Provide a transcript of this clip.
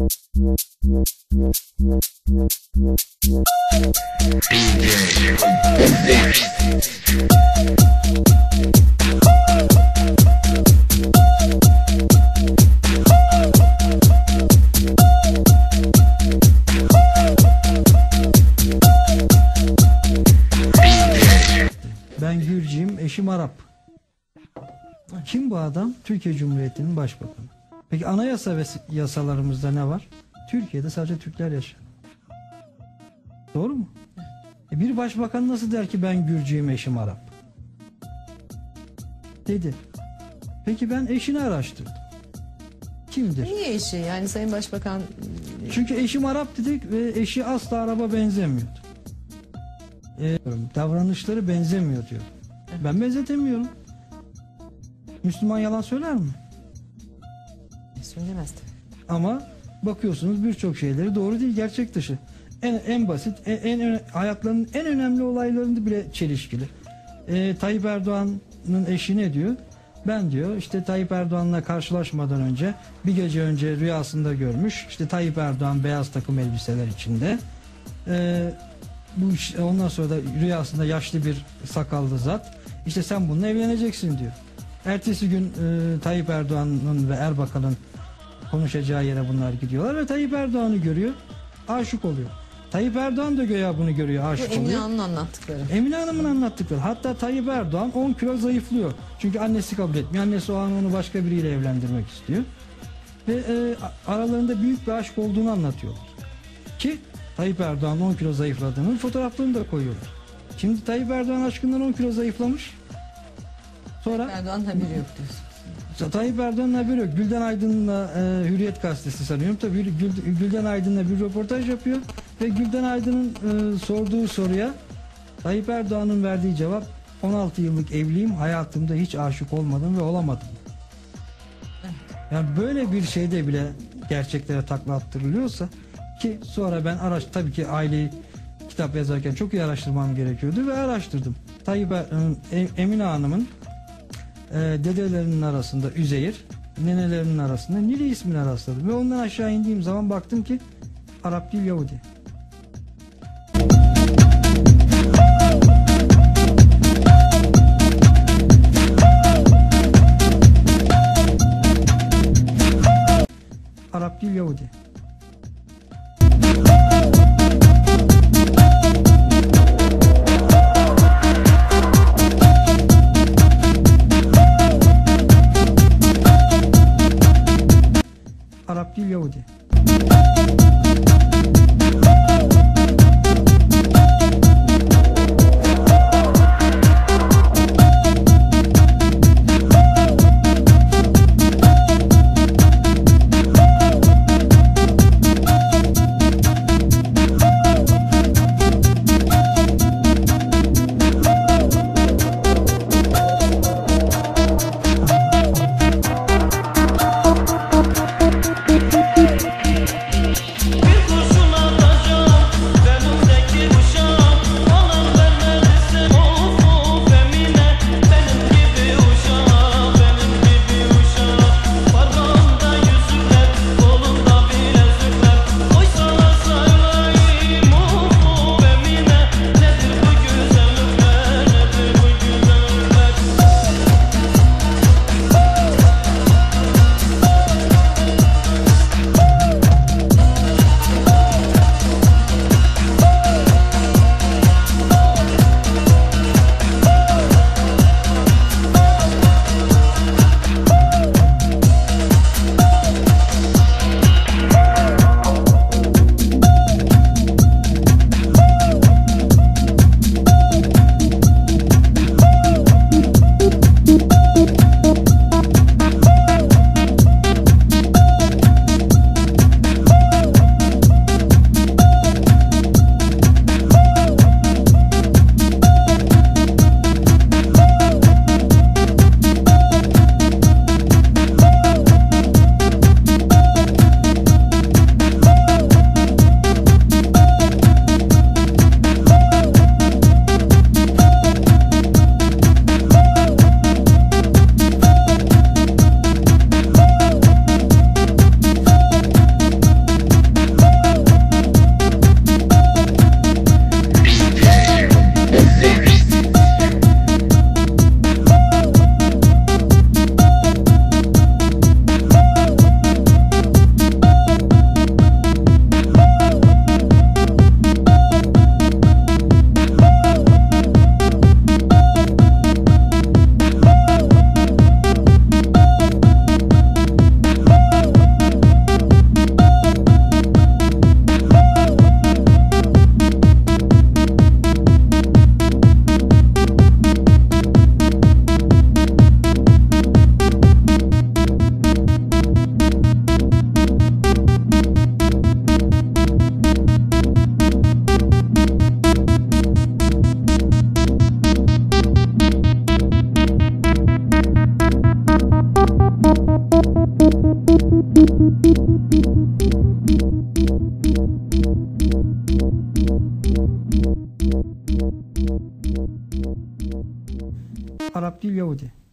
Ben Gürcüyüm, eşim Arap. Kim bu adam? Türkiye Cumhuriyeti'nin başbakanı. Peki anayasa ve yasalarımızda ne var? Türkiye'de sadece Türkler yaşar. Doğru mu? Bir başbakan nasıl der ki ben Gürcüyüm, eşim Arap? Dedi. Peki ben eşini araştırdım. Kimdir? Niye eşi? Yani Sayın Başbakan... Çünkü eşim Arap dedik ve eşi asla Arap'a benzemiyordu. Davranışları benzemiyor diyor. Ben benzetemiyorum. Müslüman yalan söyler mi? Söylemez tabii. Ama bakıyorsunuz birçok şeyleri doğru değil, gerçek dışı. En basit, hayatlarının en önemli olaylarında bile çelişkili. Tayyip Erdoğan'ın eşi ne diyor? Ben diyor işte Tayyip Erdoğan'la karşılaşmadan önce bir gece önce rüyasında görmüş. İşte Tayyip Erdoğan beyaz takım elbiseler içinde. Ondan sonra da rüyasında yaşlı bir sakallı zat. İşte sen bununla evleneceksin diyor. Ertesi gün Tayyip Erdoğan'ın ve Erbakan'ın konuşacağı yere bunlar gidiyorlar ve Tayyip Erdoğan'ı görüyor. Aşık oluyor. Tayyip Erdoğan da göya bunu görüyor, aşık oluyor. Emine Hanım'ın anlattıkları. Emine Hanım'ın anlattıkları. Hatta Tayyip Erdoğan 10 kilo zayıflıyor. Çünkü annesi kabul etmiyor. Annesi o an onu başka biriyle evlendirmek istiyor. Ve aralarında büyük bir aşk olduğunu anlatıyorlar. Ki Tayyip Erdoğan 10 kilo zayıfladığının fotoğraflarını da koyuyorlar. Şimdi Tayyip Erdoğan aşkından 10 kilo zayıflamış. Sonra Erdoğan'ın haberi yok diyorsun. Tayyip Erdoğan'ın haberi yok. Gülden Aydın'la Hürriyet Gazetesi sanıyorum. Tabii Gülden Aydın'la bir röportaj yapıyor. Ve Gülden Aydın'ın sorduğu soruya Tayyip Erdoğan'ın verdiği cevap 16 yıllık evliyim, hayatımda hiç aşık olmadım ve olamadım. Yani böyle bir şeyde bile gerçeklere takla attırılıyorsa, ki sonra ben tabii ki aileyi kitap yazarken çok iyi araştırmam gerekiyordu ve araştırdım. Emine Hanım'ın dedelerinin arasında Üzeyir, nenelerinin arasında Nili ismini rastladım ve ondan aşağı indiğim zaman baktım ki Arap değil, Yahudi. Arap değil, Yahudi. Arap değil, Yahudi. Arap değil Yahudi.